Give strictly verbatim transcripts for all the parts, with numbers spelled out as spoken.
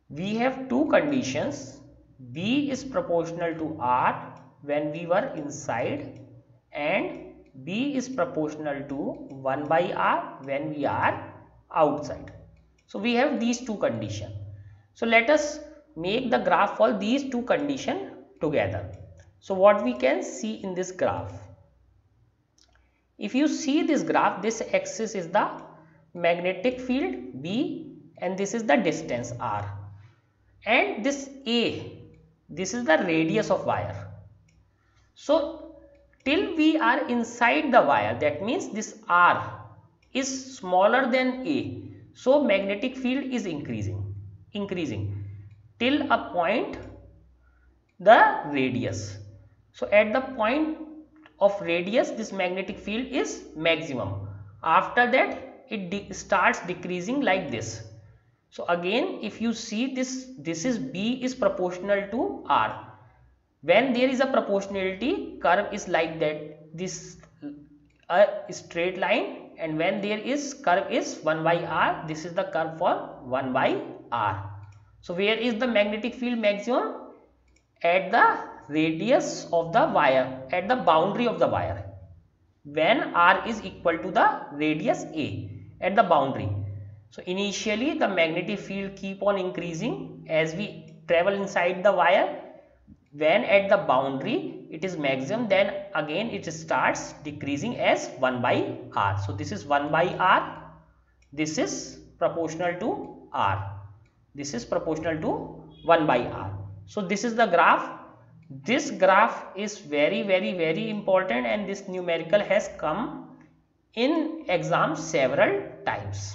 we have two conditions. B is proportional to R when we were inside, and B is proportional to one by R when we are outside. So we have these two conditions. So let us make the graph for these two conditions together. So what we can see in this graph, if you see this graph, this axis is the magnetic field B and this is the distance R, and this A, this is the radius of wire. So till we are inside the wire, that means this R is smaller than A, so magnetic field is increasing increasing till a point, the radius. So at the point of radius, this magnetic field is maximum. After that it de starts decreasing like this. So again, if you see this, this is B is proportional to R. When there is a proportionality, curve is like that, this a straight line, and when there is curve is one by R, this is the curve for one by R. So where is the magnetic field maximum? At the radius of the wire, at the boundary of the wire, when R is equal to the radius A, at the boundary. So initially the magnetic field keep on increasing as we travel inside the wire. When at the boundary it is maximum, then again it starts decreasing as one by R. So this is one by R, this is proportional to R, this is proportional to one by R. So this is the graph. This graph is very very very important, and this numerical has come in exam several times.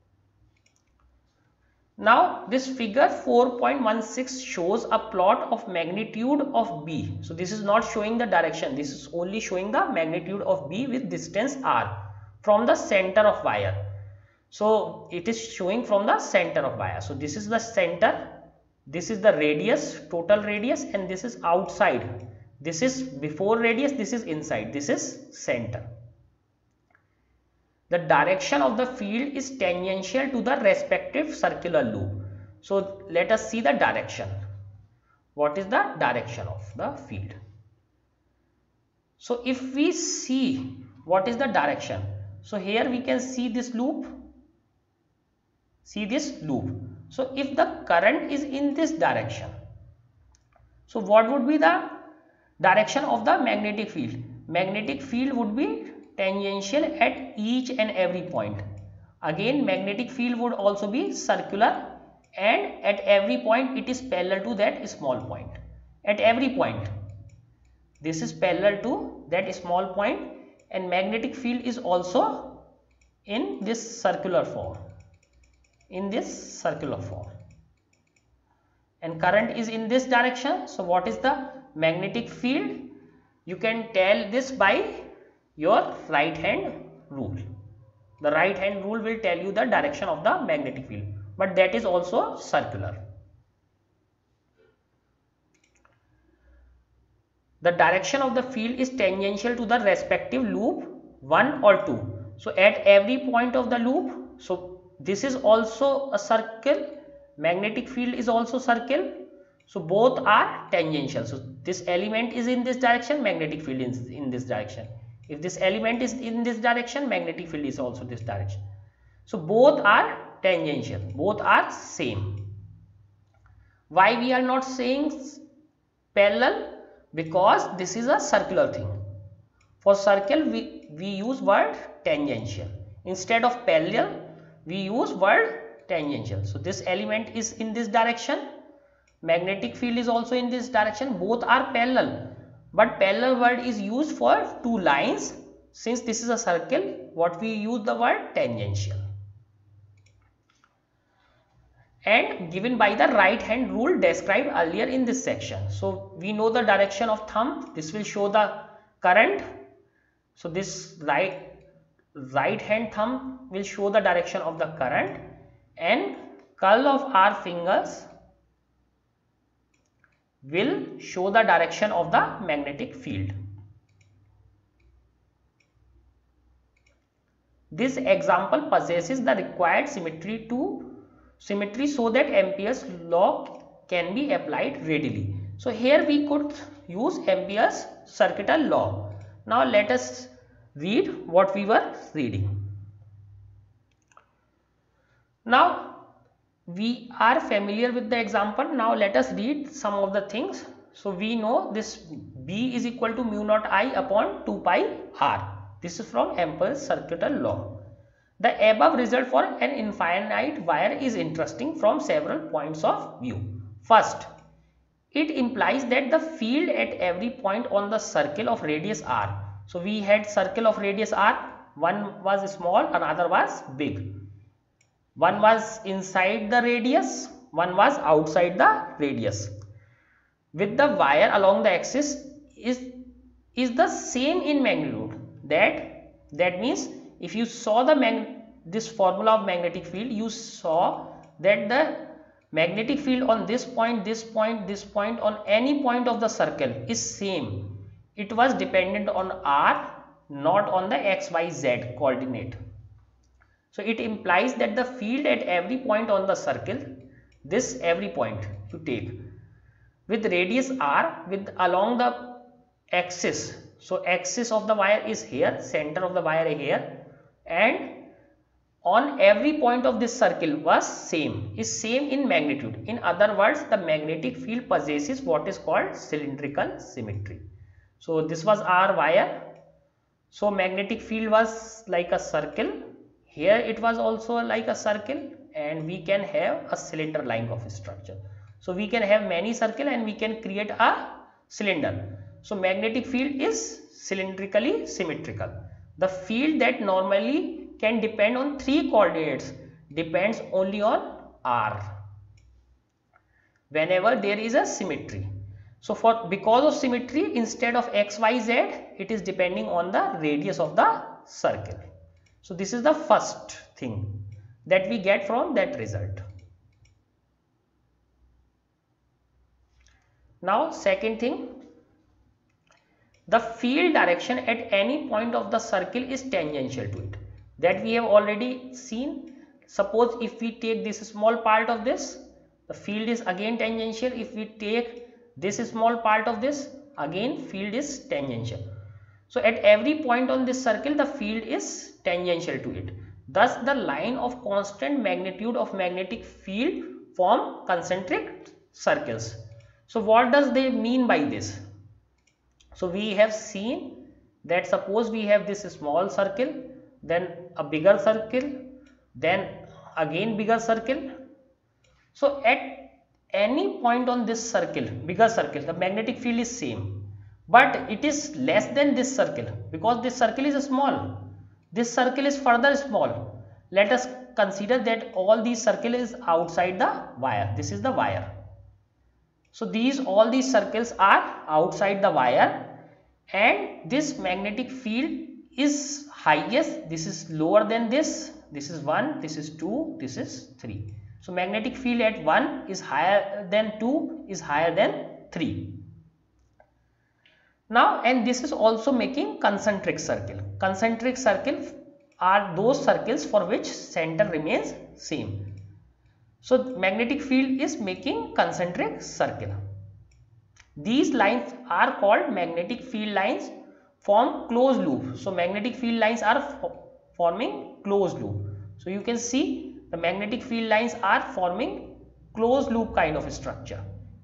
Now this figure four point one six shows a plot of magnitude of B. So this is not showing the direction, this is only showing the magnitude of B with distance R from the center of wire. So it is showing from the center of wire. So this is the center, this is the radius, total radius, and this is outside. This is before radius, this is inside, this is center. The direction of the field is tangential to the respective circular loop. So let us see the direction. What is the direction of the field? So if we see what is the direction, so here we can see this loop, see this loop. So if the current is in this direction, so what would be the direction of the magnetic field? Magnetic field would be tangential at each and every point. Again, magnetic field would also be circular, and at every point it is parallel to that small point. At every point this is parallel to that small point, and magnetic field is also in this circular form, in this circular form, and current is in this direction. So what is the magnetic field? You can tell this by your right hand rule. The right hand rule will tell you the direction of the magnetic field, but that is also circular. The direction of the field is tangential to the respective loop one or two. So at every point of the loop, so this is also a circle, magnetic field is also circle, so both are tangential. So this element is in this direction, magnetic field is in this direction. If this element is in this direction, magnetic field is also this direction. So both are tangential, both are same. Why we are not saying parallel? Because this is a circular thing. For circle we, we use word tangential. Instead of parallel, we use word tangential. So this element is in this direction, magnetic field is also in this direction, both are parallel. But parallel word is used for two lines. Since this is a circle, what we use the word tangential. And given by the right hand rule described earlier in this section. So we know the direction of thumb, this will show the current. So this right, right hand thumb will show the direction of the current, and curl of our fingers will show the direction of the magnetic field. This example possesses the required symmetry to symmetry so that Ampere's law can be applied readily. So here we could use Ampere's circuital law. Now let us read what we were reading. Now we are familiar with the example. Now let us read some of the things. So we know this B is equal to mu naught I upon two pi R. This is from Ampere's circuital law. The above result for an infinite wire is interesting from several points of view. First, it implies that the field at every point on the circle of radius r. So we had circle of radius r, one was small, another was big. One was inside the radius, one was outside the radius. With the wire along the axis is, is the same in magnitude. That, that means if you saw the mag this formula of magnetic field, you saw that the magnetic field on this point, this point, this point, on any point of the circle is same. It was dependent on r, not on the x, y, z coordinate. So it implies that the field at every point on the circle, this every point you take, with radius r, with along the axis. So axis of the wire is here, center of the wire is here, and on every point of this circle was same, is same in magnitude. In other words, the magnetic field possesses what is called cylindrical symmetry. So this was our wire. So magnetic field was like a circle. Here it was also like a circle, and we can have a cylinder like of structure. So we can have many circle and we can create a cylinder. So magnetic field is cylindrically symmetrical. The field that normally can depend on three coordinates depends only on r whenever there is a symmetry. So for because of symmetry, instead of x, y, z, it is depending on the radius of the circle. So this is the first thing that we get from that result. Now second thing, the field direction at any point of the circle is tangential to it. That we have already seen. Suppose if we take this small part of this, the field is again tangential. If we take this small part of this, again field is tangential. So at every point on this circle, the field is tangential to it. Thus the line of constant magnitude of magnetic field form concentric circles. So what does they mean by this? So we have seen that suppose we have this small circle, then a bigger circle, then again bigger circle. So at any point on this circle, bigger circle, the magnetic field is same, but it is less than this circle because this circle is small. This circle is further small. Let us consider that all these circle is outside the wire. This is the wire. So these all these circles are outside the wire, and this magnetic field is highest. This is lower than this. This is one, this is two, this is three. So magnetic field at one is higher than two, is higher than three. Now, and this is also making concentric circle. Concentric circle are those circles for which center remains same. So magnetic field is making concentric circle. These lines are called magnetic field lines, form closed loop. So magnetic field lines are forming closed loop. So you can see the magnetic field lines are forming closed loop kind of structure.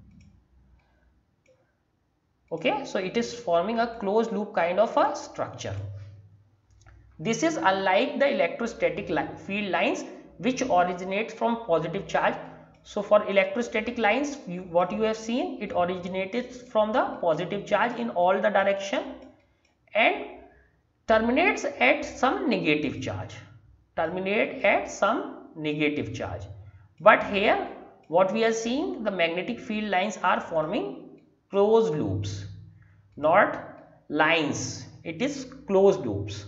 Okay, so it is forming a closed loop kind of a structure. This is unlike the electrostatic li field lines which originate from positive charge. So for electrostatic lines, you, what you have seen, it originated from the positive charge in all the direction and terminates at some negative charge. Terminate at some negative charge. But here what we are seeing, the magnetic field lines are forming closed loops, not lines. It is closed loops.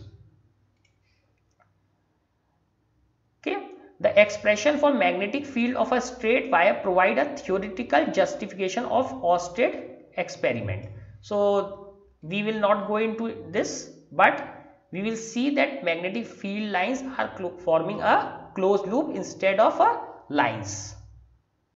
Okay. The expression for magnetic field of a straight wire provide a theoretical justification of Oersted experiment. So we will not go into this, but we will see that magnetic field lines are forming a closed loop instead of a lines.